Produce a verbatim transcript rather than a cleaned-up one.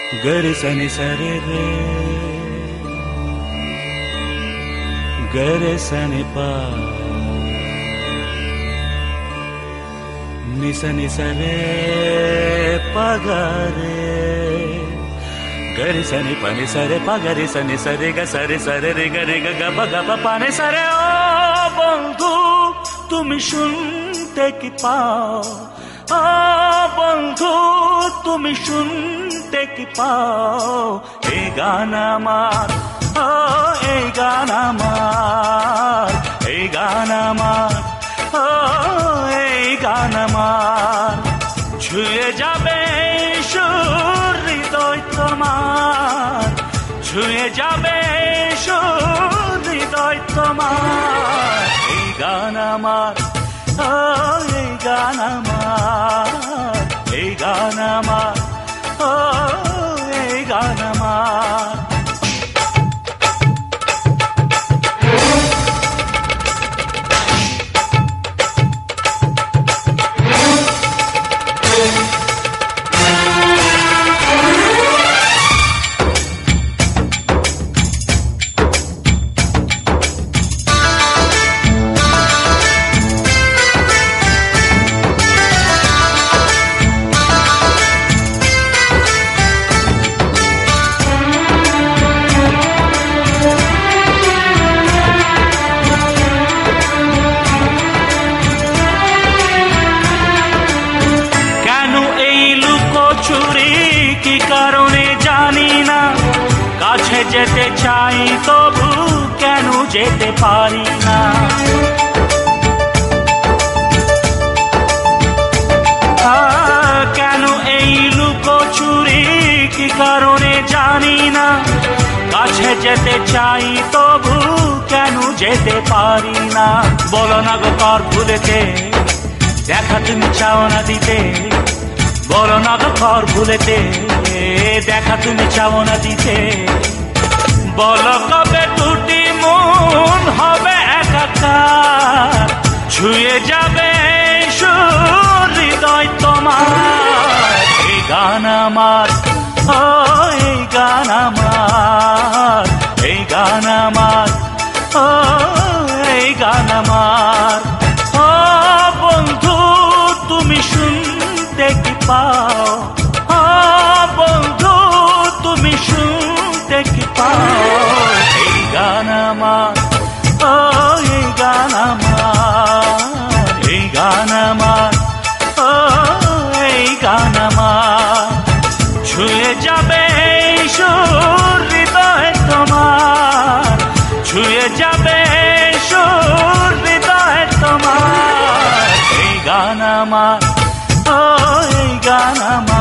गरे सनि सरे रे गरे सनि पा निस निस रे पगरे गरे सनि पनि सरे पगरे सनि सरे ग सरे सरे रे गरे ग ग प ग प पाने सरे ओ बंधु तुम শুনতে কি পাও ओ बंधु तुम শুনতে কি পাও এই গান আমার ও এই গান আমার এই গান আমার ও এই গান আমার ছুঁয়ে যাবে সুর হৃদয় তোমার ছুঁয়ে যাবে সুর হৃদয় তোমার এই গান আমার ও এই গান আমার এই গান আমার ও এই গান আমার যেতে চাই তবু কেন যেতে পারি না কেন এই লুকোচুরি কি কারণে জানি না কাছে যেতে চাই তবু কেন যেতে পারি না বলো না গো কর ভুলেতে দেখা তুমি চাও না দিতে বলো না গো কর ভুলেতে দেখা তুমি চাও না দিতে বলো কবে দুটি মন হবে একাকার ছুঁয়ে যাবে সুর হৃদয় তোমার এই গান আমার ও এই গান আমার এই গান আমার ও এই গান আমার ও বন্ধু তুমি শুনতে কি পাও ও বন্ধু তুমি শুনতে কি পাও এই গান আমার ও এই গান আমার এই গান আমার ও এই গান আমার ছুঁয়ে যাবে সুর হৃদয় তোমার ছুঁয়ে যাবে সুর হৃদয় তোমার এই গান আমার ও এই গান আমার